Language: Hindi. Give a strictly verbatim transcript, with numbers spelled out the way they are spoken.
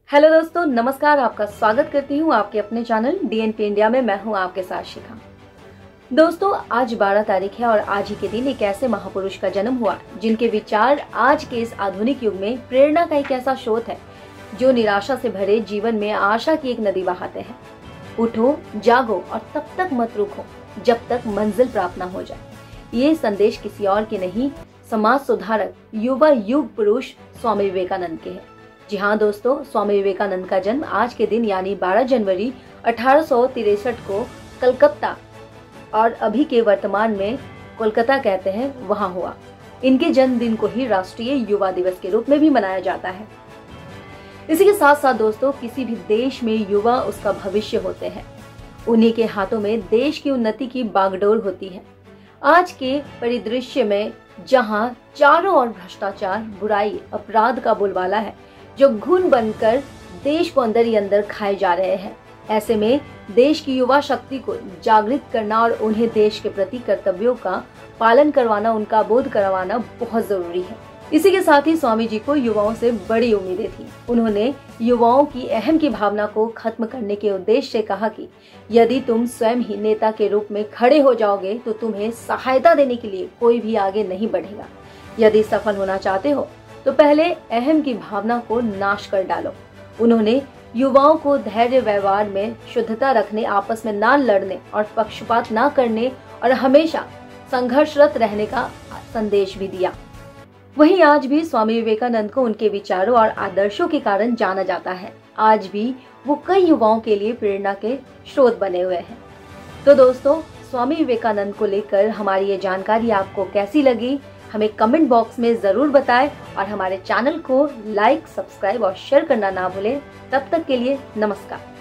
हेलो दोस्तों, नमस्कार। आपका स्वागत करती हूँ आपके अपने चैनल डीएनपी इंडिया में। मैं हूँ आपके साथ शिखा। दोस्तों, आज बारह तारीख है और आज ही के दिन एक ऐसे महापुरुष का जन्म हुआ जिनके विचार आज के इस आधुनिक युग में प्रेरणा का एक ऐसा स्रोत है जो निराशा से भरे जीवन में आशा की एक नदी बहाते हैं। उठो, जागो और तब तक मत रुको जब तक मंजिल प्राप्त न हो जाए। ये संदेश किसी और के नहीं, समाज सुधारक युवा युग पुरुष स्वामी विवेकानंद के हैं। जी हाँ दोस्तों, स्वामी विवेकानंद का जन्म आज के दिन यानी बारह जनवरी अठारह सौ तिरसठ को कलकत्ता, और अभी के वर्तमान में कोलकाता कहते हैं, वहां हुआ। इनके जन्मदिन को ही राष्ट्रीय युवा दिवस के रूप में भी मनाया जाता है। इसी के साथ साथ दोस्तों, किसी भी देश में युवा उसका भविष्य होते हैं। उन्हीं के हाथों में देश की उन्नति की बागडोर होती है। आज के परिदृश्य में जहां चारों ओर भ्रष्टाचार, बुराई, अपराध का बोलबाला है जो घुन बनकर देश को अंदर ही अंदर खाए जा रहे हैं, ऐसे में देश की युवा शक्ति को जागृत करना और उन्हें देश के प्रति कर्तव्यों का पालन करवाना, उनका बोध करवाना बहुत जरूरी है। इसी के साथ ही स्वामी जी को युवाओं से बड़ी उम्मीदें थी। उन्होंने युवाओं की अहम की भावना को खत्म करने के उद्देश्य से कहा कि यदि तुम स्वयं ही नेता के रूप में खड़े हो जाओगे तो तुम्हें सहायता देने के लिए कोई भी आगे नहीं बढ़ेगा। यदि सफल होना चाहते हो तो पहले अहम की भावना को नाश कर डालो। उन्होंने युवाओं को धैर्य, व्यवहार में शुद्धता रखने, आपस में ना लड़ने और पक्षपात ना करने और हमेशा संघर्षरत रहने का संदेश भी दिया। वहीं आज भी स्वामी विवेकानंद को उनके विचारों और आदर्शों के कारण जाना जाता है। आज भी वो कई युवाओं के लिए प्रेरणा के स्रोत बने हुए हैं। तो दोस्तों, स्वामी विवेकानंद को लेकर हमारी ये जानकारी आपको कैसी लगी, हमें कमेंट बॉक्स में जरूर बताएं और हमारे चैनल को लाइक, सब्सक्राइब और शेयर करना ना भूलें। तब तक के लिए नमस्कार।